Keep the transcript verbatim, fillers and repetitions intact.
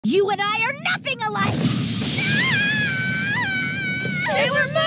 You and I are nothing alike! Sailor Moon!